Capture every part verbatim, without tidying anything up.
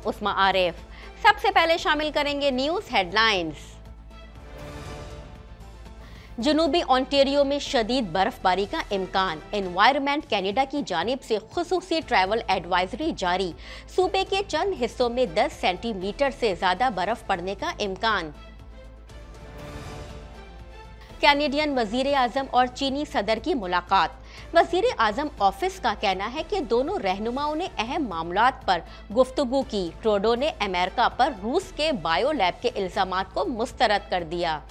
उस्मा आरिफ। सबसे पहले शामिल करेंगे न्यूज हेडलाइंस। जनूबी ओंटारियो में शदीद बर्फबारी का इम्कान। एनवायरनमेंट कैनेडा की जानिब से खुसूसी ट्रैवल एडवाइजरी जारी। सूबे के चंद हिस्सों में दस सेंटीमीटर से ज्यादा बर्फ पड़ने का इम्कान। कैनेडियन वजीर आजम और चीनी सदर की मुलाकात। वजीर आजम ऑफिस का कहना है कि दोनों रहनुमाओं ने अहम मामलात पर गुफ्तगू की। ट्रूडो ने अमेरिका पर रूस के बायो लैब के इल्जामात को मुस्तरद कर दिया।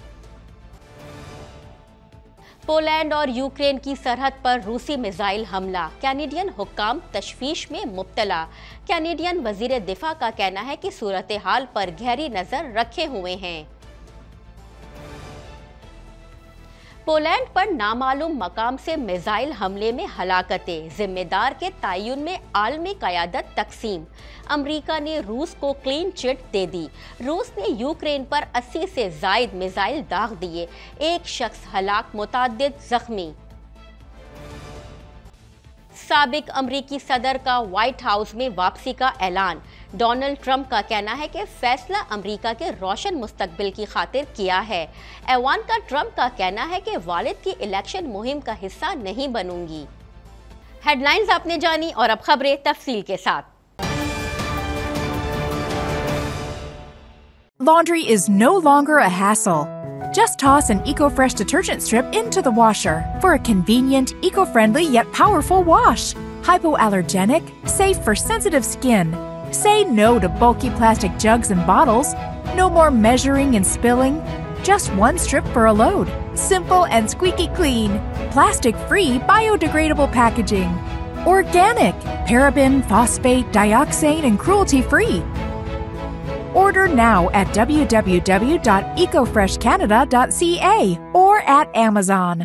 पोलैंड और यूक्रेन की सरहद पर रूसी मिसाइल हमला। कैनेडियन हुक्काम तशवीश में मुब्तला। कैनेडियन वजीर दिफा का कहना है कि सूरत हाल पर गहरी नजर रखे हुए हैं। पोलैंड पर नामालूम मकाम से मिसाइल हमले में हलाकतें। जिम्मेदार के तयन में आलमी क़यादत तकसीम। अमरीका ने रूस को क्लीन चिट दे दी। रूस ने यूक्रेन पर अस्सी से जायद मिसाइल दाग दिए। एक शख्स हलाक, मुतअद्दिद जख्मी। साबिक अमरीकी सदर का व्हाइट हाउस में वापसी का ऐलान। डोनाल्ड ट्रंप का कहना है कि फैसला अमरीका के रोशन मुस्तकबिल की खातिर किया है। इवांका ट्रंप का कहना है कि वालिद की इलेक्शन मुहिम का हिस्सा नहीं बनूंगी। हेडलाइंस आपने जानी और अब खबरें तफसील के साथ। Laundry is no longer a hassle. Just toss an EcoFresh detergent strip into the washer for a convenient, eco-friendly yet powerful wash. Hypoallergenic, safe for sensitive skin. Say no to bulky plastic jugs and bottles. No more measuring and spilling. Just one strip for a load. Simple and squeaky clean. Plastic-free, biodegradable packaging. Organic, paraben, phosphate, dioxane, and cruelty-free. Order now at w w w dot eco fresh canada dot c a or at Amazon.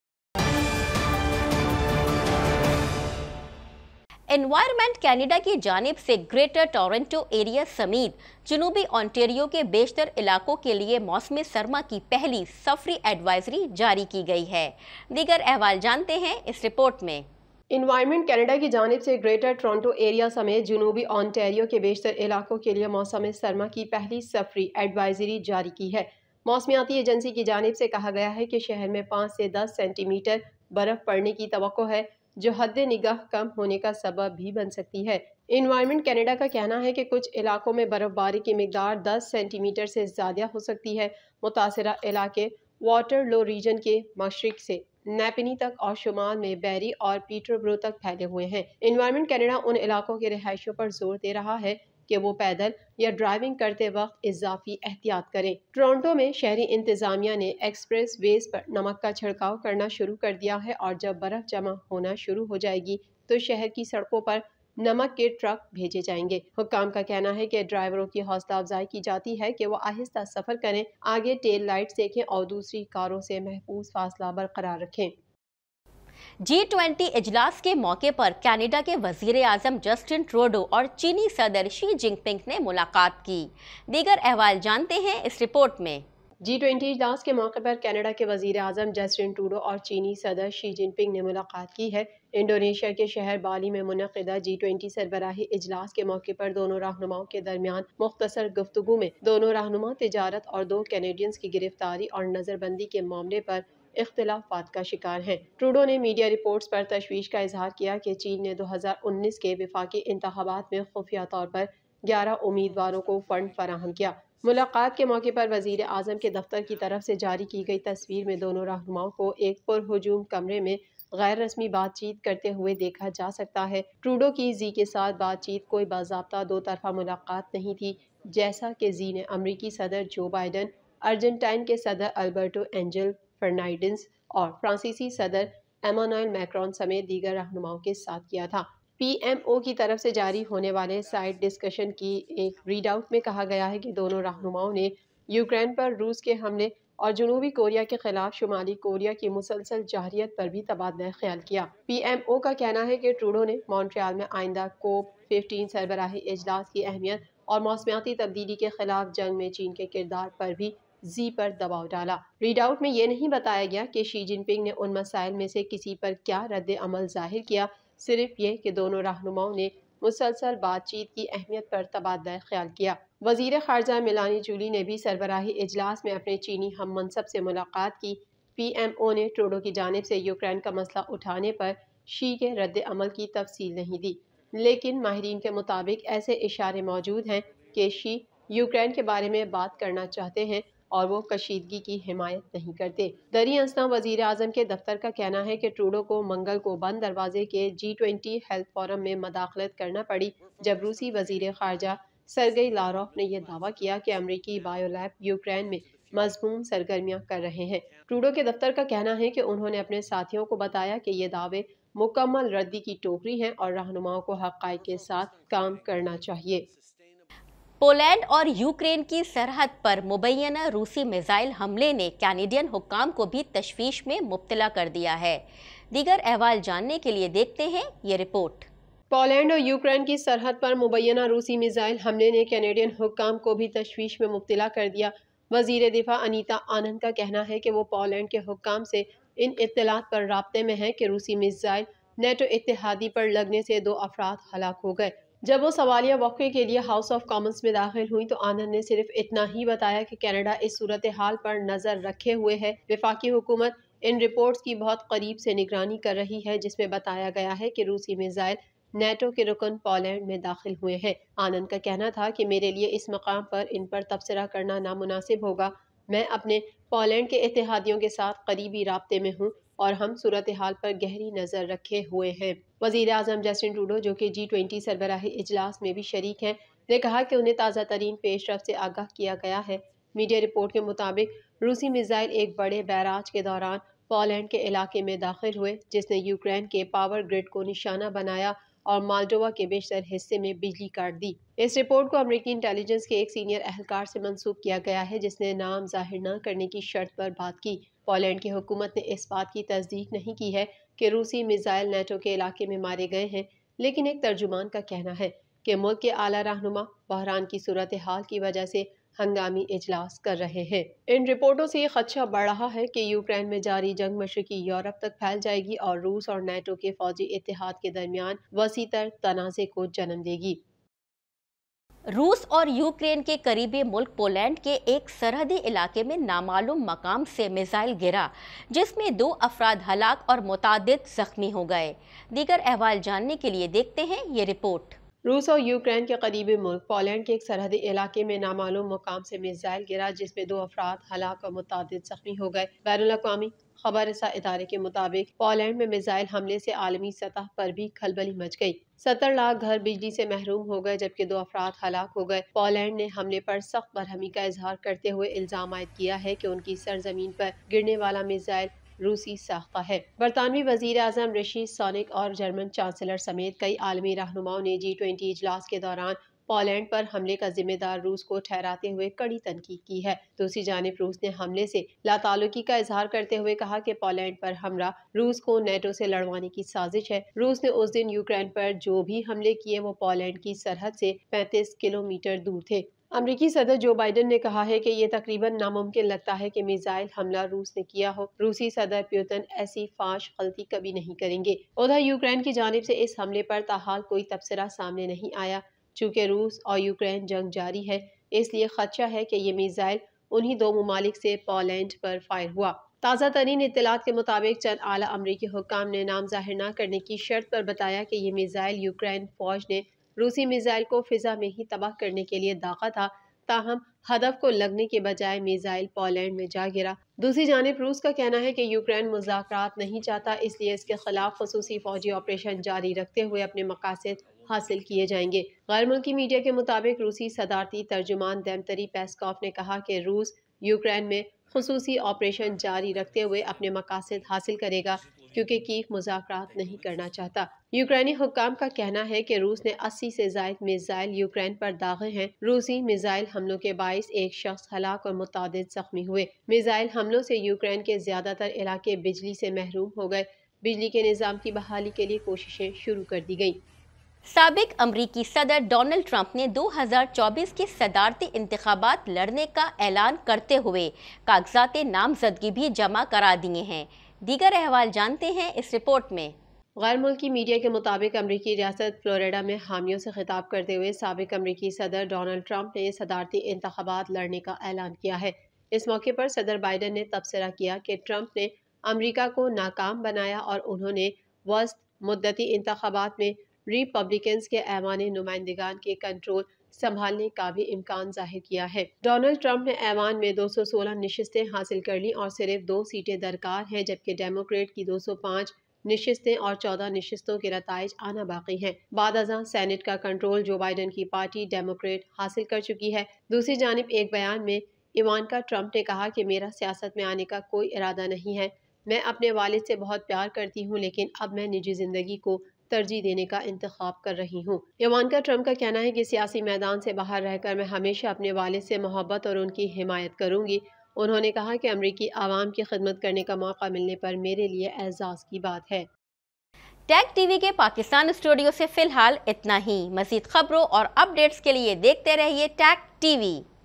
Environment Canada की जानिब से greater Toronto area समेत जनूबी Ontario के बेशतर इलाकों के लिए मौसम सरमा की पहली सफरी एडवाइजरी जारी की गई है। दीगर अहवाल जानते हैं इस रिपोर्ट में। इन्वायरमेंट कैनेडा की जानिब से ग्रेटर टोरंटो एरिया समेत जनूबी ओंटारियो के बेशतर इलाकों के लिए मौसम सरमा की पहली सफरी एडवाइजरी जारी की है। मौसमियाती एजेंसी की जानिब से कहा गया है कि शहर में पाँच से दस सेंटीमीटर बर्फ पड़ने की तवक्को है, जो हद निगाह कम होने का सबब भी बन सकती है। इन्वायरमेंट कैनेडा का कहना है कि कुछ इलाकों में बर्फबारी की मिकदार दस सेंटीमीटर से ज़्यादा हो सकती है। मुतासरा इलाके वाटरलो रीजन के मशरिक से नेपिनी तक और शुमाल में बैरी और पीटरब्रो तक फैले हुए हैं। इन्वायरमेंट कैनेडा उन इलाकों के रिहायशियों पर जोर दे रहा है कि वो पैदल या ड्राइविंग करते वक्त इजाफी एहतियात करें। टोरंटो में शहरी इंतजामिया ने एक्सप्रेस वेज पर नमक का छिड़काव करना शुरू कर दिया है और जब बर्फ जमा होना शुरू हो जाएगी तो शहर की सड़कों पर नमक के ट्रक भेजे जाएंगे। हुक्काम का कहना है कि ड्राइवरों की हौसला अफजाई की जाती है कि वो आहिस्ता सफर करें, आगे टेल लाइट्स देखें और दूसरी कारों से महफूज फासला बरकरार रखें। जी ट्वेंटी इजलास के मौके पर कनाडा के वजीर आजम जस्टिन ट्रूडो और चीनी सदर शी जिनपिंग ने मुलाकात की। दीगर अहवाल जानते हैं इस रिपोर्ट में। जी ट्वेंटी इजलास के मौके पर कनाडा के वजीर आजम जस्टिन ट्रूडो और चीनी सदर शी जिनपिंग ने मुलाकात की है। इंडोनेशिया के शहर बाली में मुनक़िदा जी ट्वेंटी सरबराही इजलास के मौके पर दोनों रहनुमाओं के दरमियान मुख्तसर गुफ्तगू में दोनों रहनुमा तिजारत और दो कैनेडियंस की गिरफ्तारी और नजरबंदी के मामले पर इख्तिलाफात का शिकार हैं। ट्रूडो ने मीडिया रिपोर्ट्स पर तशवीश का इजहार किया कि चीन ने दो हज़ार उन्नीस के विफाकी इंतखाबात में खुफिया तौर पर ग्यारह उम्मीदवारों को फंड फराहम किया। मुलाकात के मौके पर वजीर आजम के दफ्तर की तरफ से जारी की गई तस्वीर में दोनों रहनुमाओं को एक पुरहुजूम कमरे में गैर रस्मी बातचीत करते हुए देखा जा सकता है। ट्रूडो की जी के साथ बातचीत कोई बाज़ाब्ता दो तरफा मुलाकात नहीं थी, जैसा कि जी ने अमरीकी सदर जो बाइडन, अर्जेंटाइन के सदर अल्बर्टो एंजल फर्नांडिस और फ्रांसीसी सदर एमानुएल मैक्रोन समेत दीगर रहनुमाओं के साथ किया था। पीएमओ की तरफ से जारी होने वाले साइड डिस्कशन की एक रीडआउट में कहा गया है कि दोनों रहनुमाओं ने यूक्रेन पर रूस के हमले और जनूबी कोरिया के खिलाफ शुमाली कोरिया की मुसलसल जाहिरियत पर भी तबादला ख्याल किया। पीएमओ का कहना है कि ट्रूडो ने मॉन्ट्रियल में आइंदा कोप पंद्रह सरबराही इजलास की अहमियत और मौसमियाती तब्दीली के खिलाफ जंग में चीन के किरदार पर भी जी पर दबाव डाला। रीडआउट में यह नहीं बताया गया कि शी जिनपिंग ने उन मसाइल में से किसी पर क्या रद्द अमल जाहिर किया, सिर्फ ये कि दोनों रहनुमाओं ने मुसलसल बातचीत की अहमियत पर तबादला ख्याल किया। वजीर खारजा मेलानी जूली ने भी सरबराही इजलास में अपने चीनी हम मनसब से मुलाकात की। पी एम ओ ने ट्रूडो की जानिब से यूक्रेन का मसला उठाने पर शी के रद्द अमल की तफसील नहीं दी, लेकिन माहिरीन के मुताबिक ऐसे इशारे मौजूद हैं कि शी यूक्रेन के बारे में बात करना चाहते हैं और वो कशीदगी की हिमायत नहीं करते। दरी अंसना वजीर आजम के दफ्तर का कहना है कि ट्रूडो को मंगल को बंद दरवाजे के जी ट्वेंटी हेल्थ फोरम में मदाखलत करना पड़ी, जब रूसी वजीर खारजा सरगेई लारोफ ने यह दावा किया कि अमरीकी बायोलैब यूक्रेन में मजमूम सरगर्मियां कर रहे हैं। ट्रूडो के दफ्तर का कहना है कि उन्होंने अपने साथियों को बताया कि ये दावे मुकम्मल रद्दी की टोकरी हैं और रहनुमाओं को हक़ाइक़ के साथ काम करना चाहिए। पोलैंड और यूक्रेन की सरहद पर मुबैना रूसी मिसाइल हमले ने कैनेडियन हुक्काम को भी तशवीश में मुब्तला कर दिया है। दीगर अहवाल जानने के लिए देखते हैं ये रिपोर्ट। पोलैंड और यूक्रेन की सरहद पर मुबैना रूसी मिसाइल हमले ने कैनेडियन हुक्काम को भी तशवीश में मुब्तला कर दिया। वजीर दिफा अनीता आनंद का कहना है कि वो पोलैंड के हुक्काम से इन इत्तलात पर राब्ते में है कि रूसी मिसाइल नेटो इत्तेहादी पर लगने से दो अफराद हलाक हो गए। जब वो सवालिया वक़्फ़े के लिए हाउस ऑफ कॉमन्स में दाखिल हुई तो आनंद ने सिर्फ इतना ही बताया कि कनाडा इस सूरत हाल पर नज़र रखे हुए है। वफाकी हुकूमत इन रिपोर्ट्स की बहुत करीब से निगरानी कर रही है, जिसमें बताया गया है कि रूसी मिसाइल नेटो के रुकन पोलैंड में दाखिल हुए हैं। आनंद का कहना था कि मेरे लिए इस मकाम पर इन पर तबसरा करना नामुनासिब होगा। मैं अपने पोलैंड के इत्तेहादियों के साथ करीबी राब्ते में हूँ और हम सूरत हाल पर गहरी नज़र रखे हुए हैं। वज़ीर आज़म जस्टिन ट्रूडो, जो कि जी ट्वेंटी सरबराही इजलास में भी शरीक हैं, ने कहा कि उन्हें ताज़ा तरीन पेशरफ से आगाह किया गया है। मीडिया रिपोर्ट के मुताबिक रूसी मिसाइल एक बड़े बैराज के दौरान पोलैंड के इलाके में दाखिल हुए, जिसने यूक्रेन के पावर ग्रिड को निशाना बनाया और माल्डोवा के बेशतर हिस्से में बिजली काट दी। इस रिपोर्ट को अमेरिकी इंटेलिजेंस के एक सीनियर एहलकार से मंसूब किया गया है, जिसने नाम जाहिर न करने की शर्त पर बात की। पोलैंड की हुकूमत ने इस बात की तस्दीक नहीं की है कि रूसी मिसाइल नेटो के इलाके में मारे गए हैं, लेकिन एक तर्जुमान का कहना है कि मुल्क के आला रहनुमा बहरान की सूरत हाल की वजह से हंगामी इजलास कर रहे हैं। इन रिपोर्टों से ये खदशा बढ़ रहा है कि यूक्रेन में जारी जंग मशरकी यूरोप तक फैल जाएगी और रूस और नेटो के फौजी इत्तेहाद के दरमियान वसीतर तनाज़े को जन्म देगी। रूस और यूक्रेन के करीबी मुल्क पोलैंड के एक सरहदी इलाके में नामालूम मकाम से मिसाइल गिरा, जिसमें दो अफराद हलाक और मुतादिद जख्मी हो गए। दीगर अहवाल जानने के लिए देखते हैं ये रिपोर्ट। रूस और यूक्रेन के करीबी मुल्क पोलैंड के एक सरहदी इलाके में नामालूम मुकाम से मिसाइल गिरा, जिसमें दो अफराद हलाक और मुतादिद जख्मी हो गए। बैनुल अक़वामी खबर रसा इदारे के मुताबिक पोलैंड में मिसाइल हमले से आलमी सतह पर भी खलबली मच गई। सत्तर लाख घर बिजली से महरूम हो गए, जबकि दो अफराद हलाक हो गए। पोलैंड ने हमले पर सख्त बरहमी का इजहार करते हुए इल्जाम आयद किया है कि उनकी सरजमीन पर गिरने वाला मिसाइल रूसी साख्ता है। बरतानवी वजीर आजम ऋषि सुनक और जर्मन चांसलर समेत कई आलमी रहनुमाओं ने जी ट्वेंटी इजलास के दौरान पोलैंड पर हमले का जिम्मेदार रूस को ठहराते हुए कड़ी तनकीद की है। दूसरी जानिब रूस ने हमले से लाताल्लुकी का इजहार करते हुए कहा कि पोलैंड पर हमला रूस को नेटो से लड़वाने की साजिश है। रूस ने उस दिन यूक्रेन पर जो भी हमले किए वो पोलैंड की सरहद से पैंतीस किलोमीटर दूर थे। अमरीकी सदर जो बाइडन ने कहा है कि ये तकरीबन नामुमकिन लगता है कि मिसाइल हमला रूस ने किया हो। रूसी सदर पुतिन ऐसी फाश गलती कभी नहीं करेंगे। उधर यूक्रेन की जानिब से इस हमले पर ताहाल कोई तबसरा सामने नहीं आया। चूँकि रूस और यूक्रेन जंग जारी है, इसलिए खदशा है कि ये मिसाइल उन्हीं दो ममालिक से पोलैंड पर फायर हुआ। ताज़ा तरीन इत्तलात के मुताबिक चंद आला अमरीकी हुक्काम ने नाम जाहिर न करने की शर्त पर बताया कि ये मिसाइल यूक्रेन फौज ने रूसी मिसाइल को फिजा में ही तबाह करने के लिए दागा था, ताहम हदफ को लगने के बजाय मिसाइल पोलैंड में जा गिरा। दूसरी जानिब रूस का कहना है कि यूक्रेन मुज़ाकरात नहीं चाहता, इसलिए इसके खिलाफ खसूसी फौजी ऑपरेशन जारी रखते हुए अपने मकासद हासिल किए जाएंगे। गैर मुल्की मीडिया के मुताबिक रूसी सदारती तर्जुमान देमतरी पेस्कॉफ ने कहा कि रूस यूक्रेन में खसूसी ऑपरेशन जारी रखते हुए अपने मकासद हासिल करेगा, क्योंकि कीव मुज़ाकरात नहीं करना चाहता। यूक्रेनी हुक्काम का कहना है कि रूस ने अस्सी से ज़ायद मिसाइल यूक्रेन पर दागे हैं। रूसी मिसाइल हमलों के बाइस एक शख्स हलाक और मुतादिद जख्मी हुए। मिसाइल हमलों से यूक्रेन के ज्यादातर इलाके बिजली से महरूम हो गए। बिजली के निज़ाम की बहाली के लिए कोशिशें शुरू कर दी गईं। साबिक अमरीकी सदर डोनाल्ड ट्रंप ने दो हज़ार चौबीस के सदारती इंतखाबात लड़ने का ऐलान करते हुए कागजात नामजदगी भी जमा करा दिए हैं। दीगर अहवाल जानते हैं इस रिपोर्ट में। गैर मुल्की मीडिया के मुताबिक अमरीकी रियासत फ्लोरिडा में हामियों से खिताब करते हुए साबिक अमरीकी सदर डोनाल्ड ट्रंप ने सदारती इंतखाबात लड़ने का ऐलान किया है। इस मौके पर सदर बाइडन ने तबसरा किया कि ट्रंप ने अमरीका को नाकाम बनाया और उन्होंने वस्त मुद्दती इंतखाबात में रिपब्लिकन्स के ऐवान नुमाइंदगान के कंट्रोल संभालने का भी इम्कान जाहिर किया है। डोनाल्ड ट्रंप ने ऐवान में दो सौ सोलह नशिस्तें हासिल कर ली और सिर्फ दो सीटें दरकार हैं, जबकि डेमोक्रेट की दो सौ पाँच नशिस्तें और चौदह नशिस्तों के नताइज आना बाकी हैं। बाद अज़ां सेनेट का कंट्रोल जो बाइडन की पार्टी डेमोक्रेट हासिल कर चुकी है। दूसरी जानिब एक बयान में इवानका ट्रंप ने कहा कि मेरा सियासत में आने का कोई इरादा नहीं है। मैं अपने वालिद से बहुत प्यार करती हूँ, लेकिन अब मैं निजी जिंदगी को तरजीह देने का इंतखाब कर रही हूँ। इवानका ट्रंप का कहना है कि सियासी मैदान से बाहर रहकर मैं हमेशा अपने वालिद से मोहब्बत और उनकी हिमायत करूँगी। उन्होंने कहा कि अमरीकी आवाम की खिदमत करने का मौका मिलने पर मेरे लिए एजाज़ की बात है। टैग टीवी के पाकिस्तान स्टूडियो से फिलहाल इतना ही। मज़ीद खबरों और अपडेट्स के लिए देखते रहिए टैग टीवी।